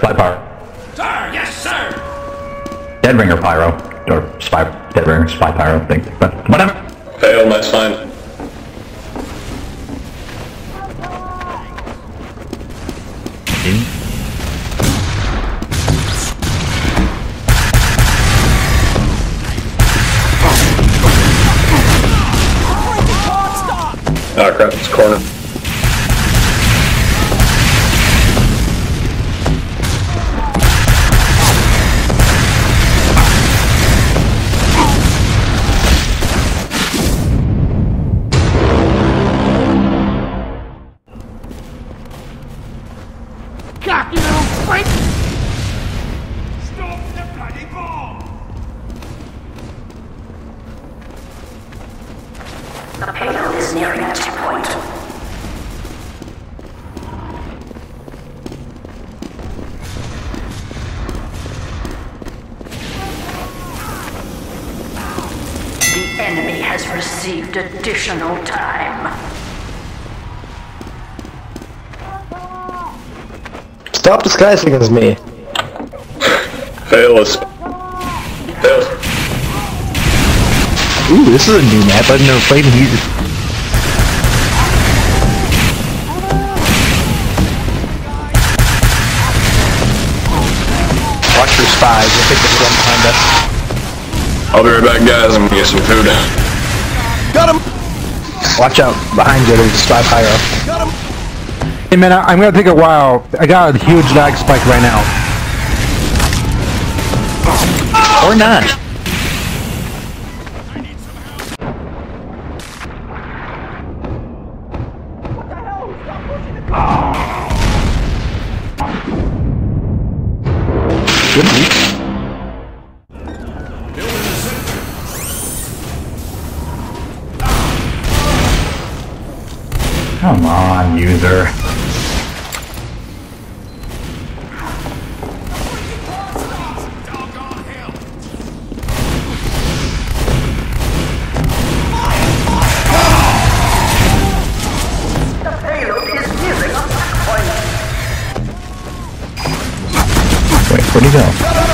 Spy Pyro. Sir, yes, sir! Dead Ringer Pyro. Or Spy... Dead Ringer, Spy Pyro thing. But whatever. Fail, that's fine. Oh crap, it's corner. Cocky little freak! Stop the bloody ball! The payload is nearing a checkpoint. The enemy has received additional time. Stop disguising as me. Fail us. Fail. Ooh, this is a new map. I've never played it either. Watch your spies. I think there's one behind us. I'll be right back, guys. I'm gonna get some food. Got him! Watch out. Behind you, there's a spy pyro. Got him! Hey man, I'm gonna take a while. I got a huge lag spike right now. Or not. Good week. Come on, user. The payload is nearing a checkpoint. Wait, where'd he go?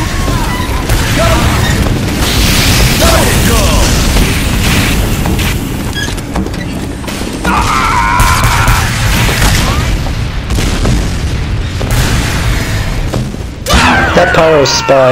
That pyro's spy.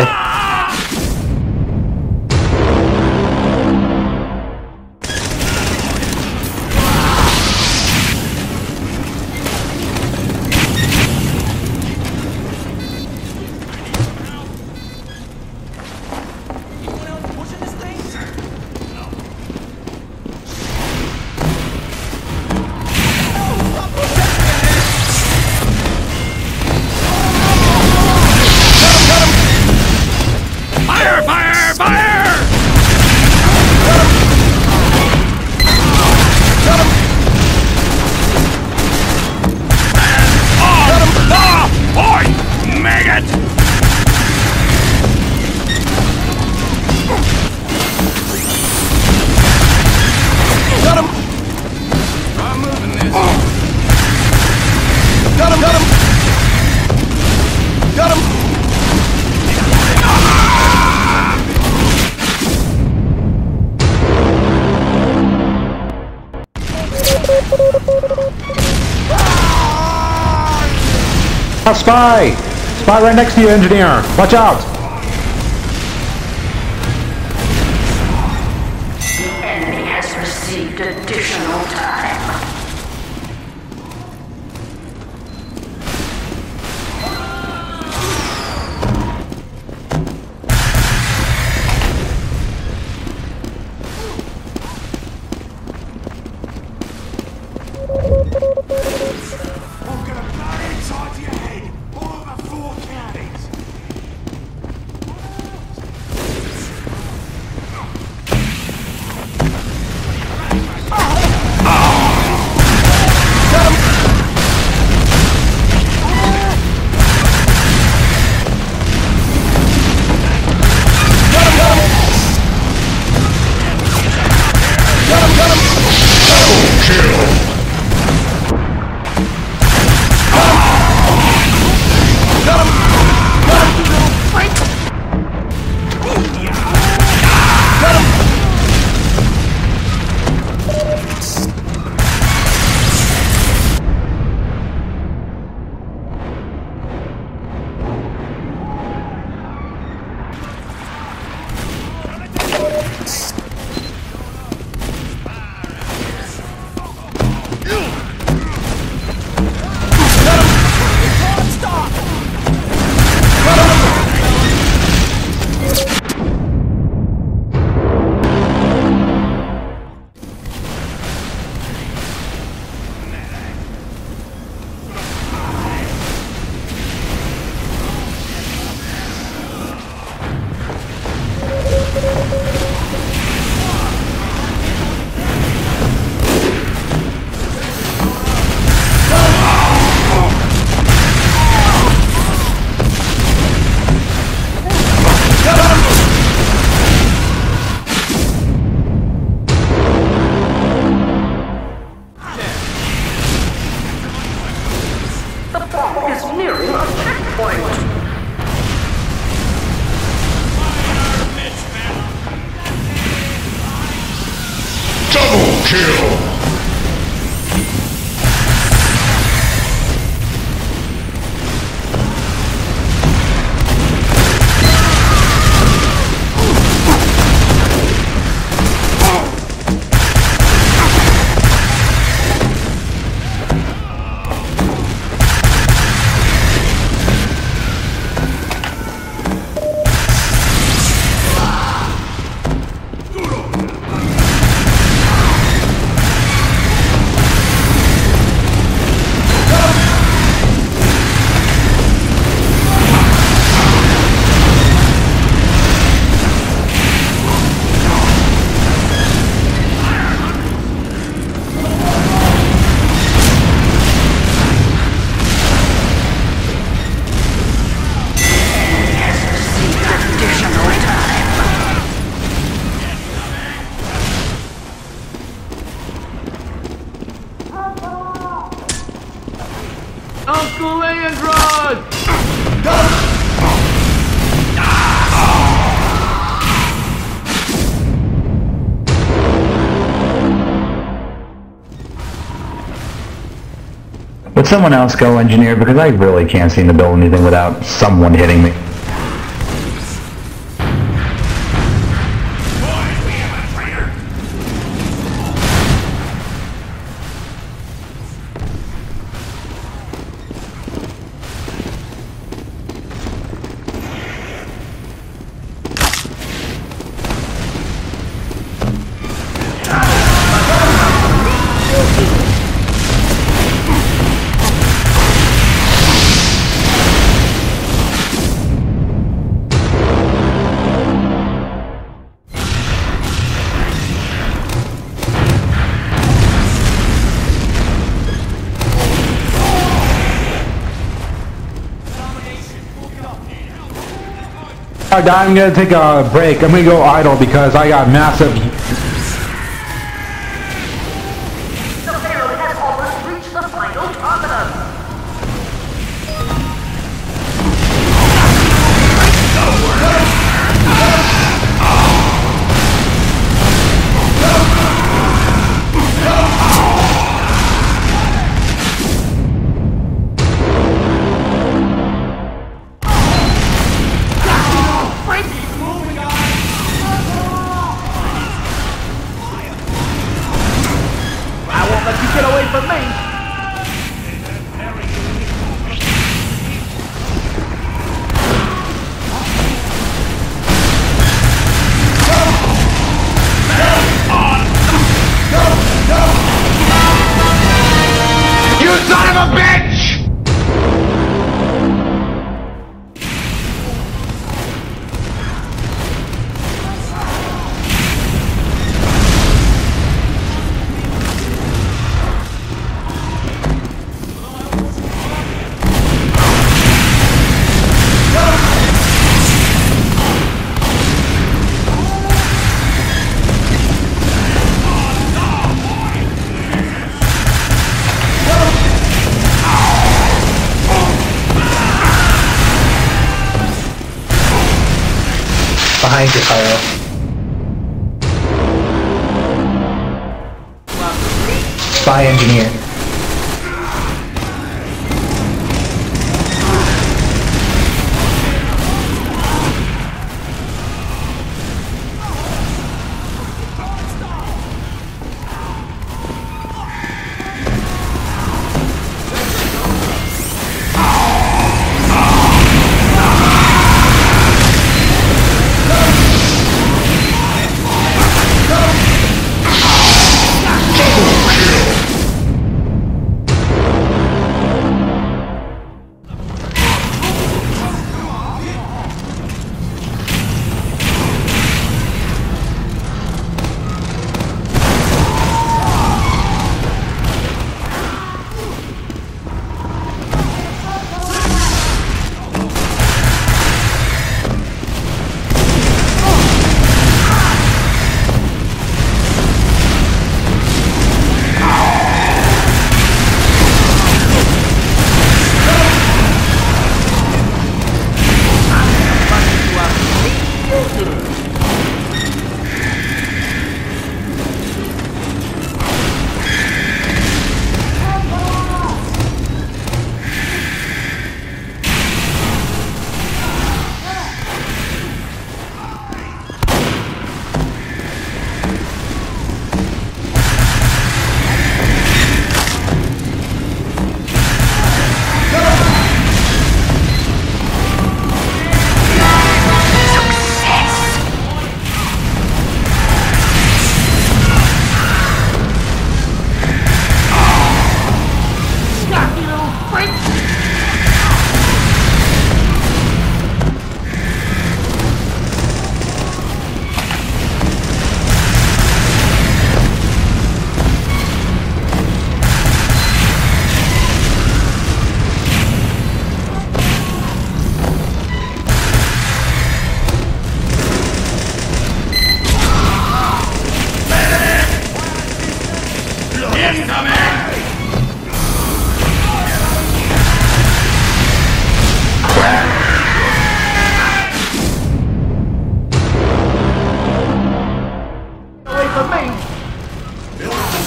Fire! Fire! Fire! Boy! Maggot! Got him! I'm moving this. Got him! Got him! Got him! Spy! Spy right next to you, engineer! Watch out! The enemy has received additional time. I'm gonna blow inside your head! All over 4 counties! Got him! Double kill! Uncle Leandrod! Would someone else go engineer? Because I really can't seem to build anything without someone hitting me. Alright, I'm gonna take a break. I'm gonna go idle because I got massive. The payload has almost reached the final terminus. Get away from me! You son of a bitch! Behind you, Pyro. Spy engineer.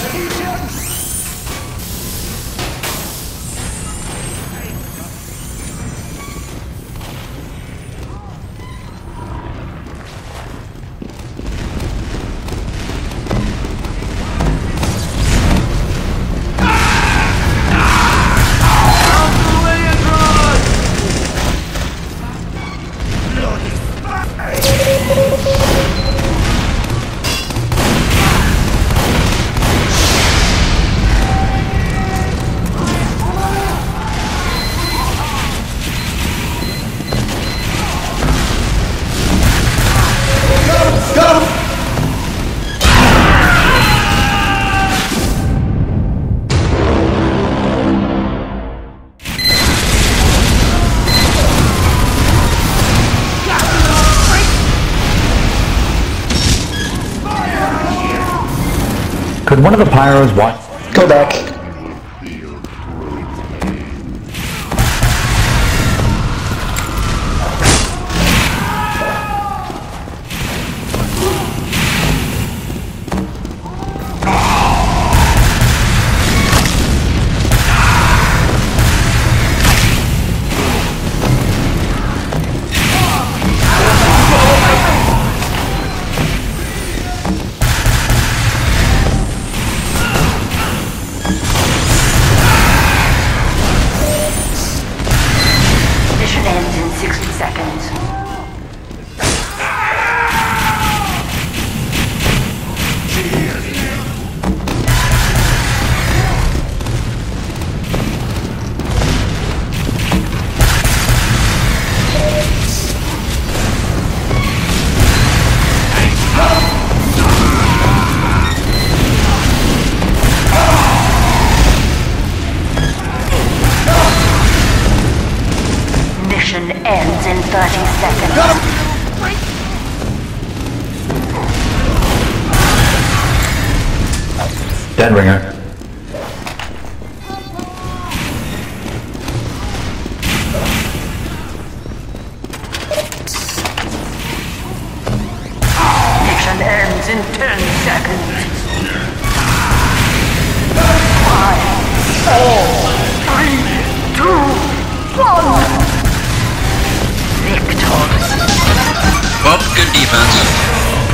Could one of the pyros watch? Go back. Mission ends in 60 seconds. Mission ends in 30 seconds. Dead ringer. Mission ends in 10 seconds. 5, 4, 3, 2, 1. Victor. Well, good defense.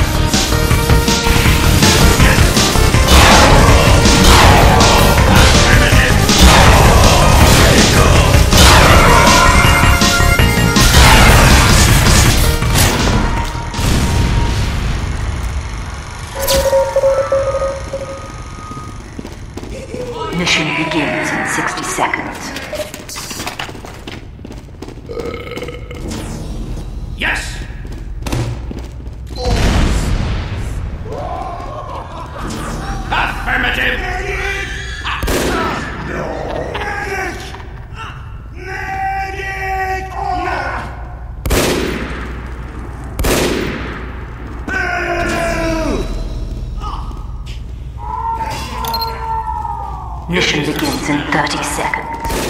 Mission begins in 60 seconds. Yes! Affirmative! Mission begins in 30 seconds.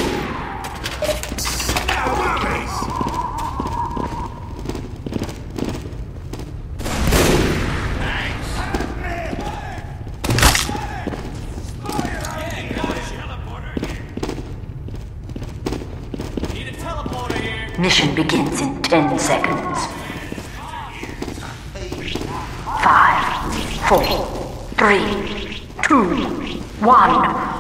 Mission begins in 10 seconds. 5, 4, 3, 2, 1.